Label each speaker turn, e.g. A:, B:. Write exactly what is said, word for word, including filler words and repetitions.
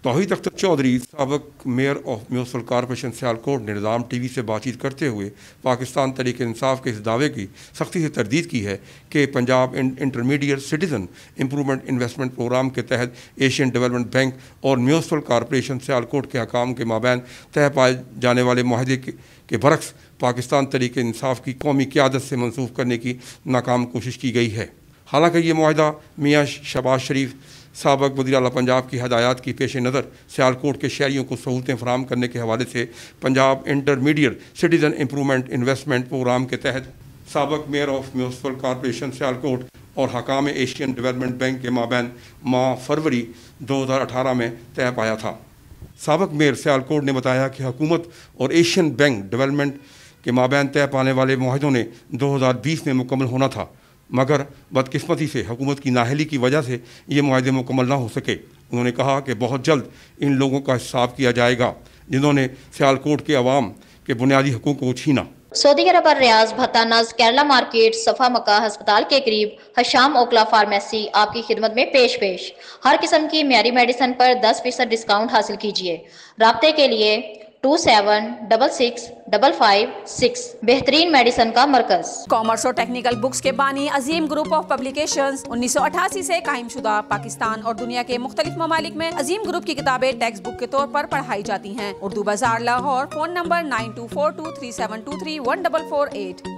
A: توحید اختر چودھری سابق mayor of municipal corporation Sialkot نے نظام ٹی وی سے بات چیت کرتے ہوئے پاکستان تحریک انصاف کے اس دعوے کی سختی سے تردید کی ہے کہ Punjab intermediate citizen improvement investment programme کے تحت ایشین ڈیولپمنٹ بینک اور میونسپل کارپوریشن سیالکوٹ کے حکام کے مابین طے پائے جانے والے معاہدے کے برعکس پاکستان تحریک انصاف کی قومی قیادت سے منسوخ کرنے کی ناکام کوشش کی گئی ہے۔ حالانکہ یہ معاہدہ میاں شہباز شریف سابق وزیر اعلیٰ پنجاب کی ہدایات کی پیش نظر سیالکوٹ کے شہریوں کو سہولتیں فراہم کرنے کے حوالے سے Punjab intermediate citizen improvement investment programme کے تحت سابق mayor of municipal corporation Sialkot اور حکام ایشین ڈیولپمنٹ بینک کے مابین ماہ فروری دو ہزار اٹھارہ میں طے پایا تھا۔ سابق میئر سیالکوٹ نے بتایا کہ حکومت اور ایشین بینک ڈیولپمنٹ کے مابین طے پانے والے معاہدوں نے دو ہزار بیس میں مکمل ہونا تھا، مگر بدقسمتی سے حکومت کی نااہلی کی وجہ سے یہ معاہدے مکمل نہ ہو سکے۔ انہوں نے کہا کہ بہت جلد ان لوگوں کا حساب کیا جائے گا جنہوں نے سیالکوٹ کے عوام کے بنیادی حقوق کو چھینا۔
B: سعودی عرب اور ریاض بھتانز کیرلا مارکیٹ صفا مکہ ہسپتال کے قریب حشام اوکلا فارمیسی آپ کی خدمت میں پیش پیش ہر قسم کی معیاری میڈیسن پر دس فیصد ڈسکاؤنٹ حاصل کیجیے۔ رابطے کے لیے two seven double six double five six بہترین میڈیسن کا مرکز۔
C: کامرس اور ٹیکنیکل بکس کے بانی عظیم گروپ آف پبلیکیشنز انیس سو اٹھاسی سے قائم شدہ پاکستان اور دنیا کے مختلف ممالک میں عظیم گروپ کی کتابیں ٹیکسٹ بک کے طور پر پڑھائی جاتی ہیں۔ Urdu Bazaar Lahore, phone number nine two four two three seven two three one double four at.